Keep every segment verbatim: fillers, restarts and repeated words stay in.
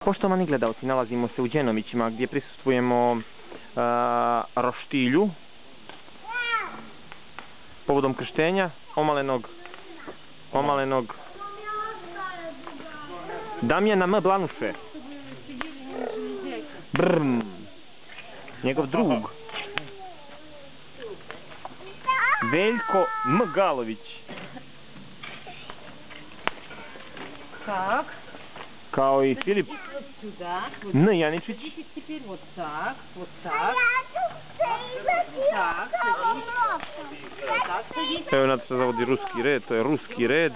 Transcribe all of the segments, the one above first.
Poštovani gledalci, nalazimo se u Đenovićima gdje prisustvujemo uh, roštilju povodom krštenja omalenog omalenog Damjana M. Blanuše. Brm. Njegov drug Veljko M. Galović. Так. Kao i Filip Сюда. N. Janičić. Теперь вот так, вот так. Так, садись. Так, садись. Evo nad se zavodi ruski red, to je ruski red.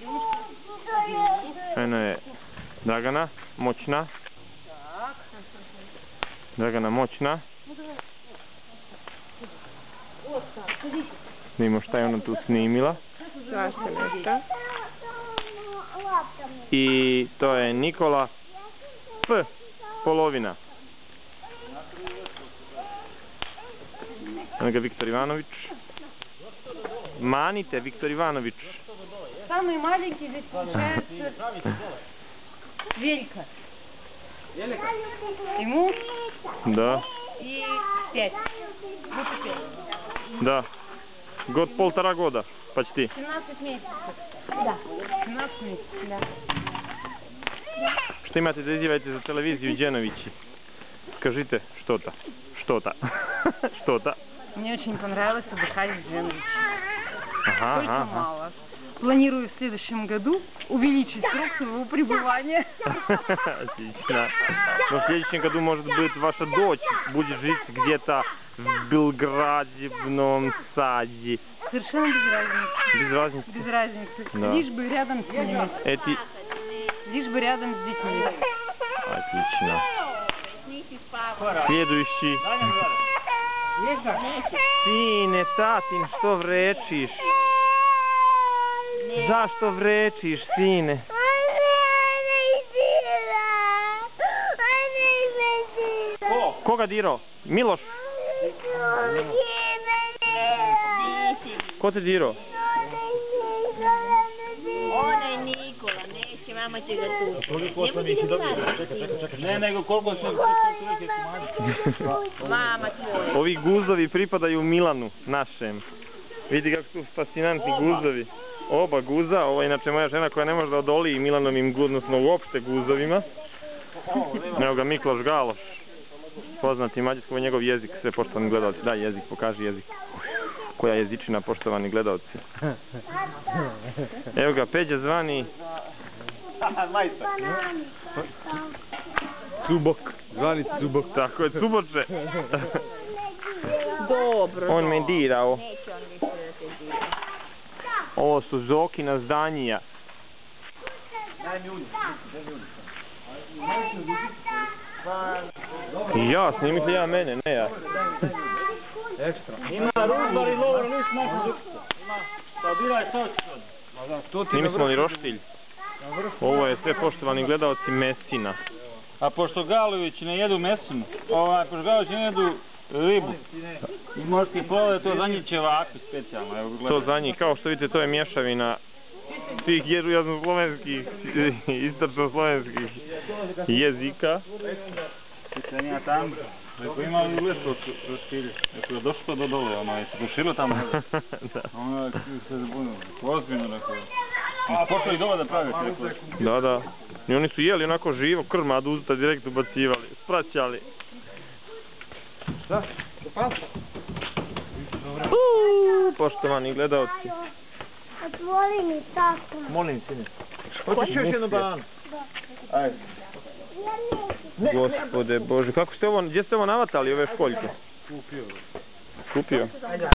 Eno je Dragana, moćna. Dragana, moćna. Snimimo šta je ona tu snimila. Svašta nešto. I to je Nikola P. Polovina. Evo ga Viktor Ivanović. Manite, Viktor Ivanović. Самый маленький здесь получается Велька. Ему Da, и пять. Вот и пять. da. God poltara goda, почти. семнадцать месяцев. Да. семнадцать месяцев, да. Što imate da izjavite za televiziju Đenovići? Скажите что-то. Что-то. Что-то. Мне очень понравилось отдыхать в Дженовиче. Ага, Только ага. мало. Планирую в следующем году увеличить срок своего пребывания. Отлично. Но в следующем году, может быть, ваша дочь будет жить где-то в Белграде, в Новом Саде. Совершенно без разницы. Без разницы. Без разницы. Да. Лишь бы рядом с ними. Эти... Лишь бы рядом с детьми. Отлично. Следующий. Sine, tatin, što vrečiš? Zašto vrečiš, sine? Ko? Koga dirao? Miloš? Ko te dirao? Onaj Nikola, neće, mama će ga tu. Koliko sam ih dobio? Čekaj, čekaj, čekaj. Ne, nego koliko sam ih Mama tvoja. Ovi guzovi pripadaju Milanu, našem. Vidi kako su fascinantni guzovi. Oba guza, ovo je inače moja žena koja ne može da odoli Milanovim, odnosno uopšte guzovima. Evo ga Mikloš Galoš. Poznati mađarski, ovo je njegov jezik, sve poštovani gledalci. Daj jezik, pokaži jezik. Koja jezičina, poštovani gledalci. Evo ga Peđa zvani Cubok. Zvani Cubok. Tako je, Cuboče. Dobro. On me dirao. Neće on više da te dira. Ovo su Zokina zdanija. Ja, snimite ja mene, ne ja. Ima rubar i lovar, nis nakon dukca. Ima, pa bila je sad. Snimi smo li roštilj? Ovo je sve, poštovani gledalci, mesina. A pošto Galović ne jedu mesinu, ovaj, pošto Galović ne jedu ribu i morske plove, to za njih ćevapi specijalno. Evo, To za njih, kao što vidite, to je mješavina svih jednoslovenskih, istočno-slovenskih jezika. Se nije tamo, rekao ima li ulesko roštilje, rekao došlo do dole, ono je se rušilo tamo. Da. Ono je se zabunilo, ozbiljno rekao. Počeli dole da pravi, rekao. Da, da. I oni su jeli onako živo, krmad usta direkt ubacivali, spraćali. Da, Uuu, poštovani gledalci. Otvori mi tako. molim sine. Hoćeš još jednu bananu? Ajde. Gospode Bože, kako ste ovo, gdje ste ovo navatali, ove školjke? Kupio. Kupio?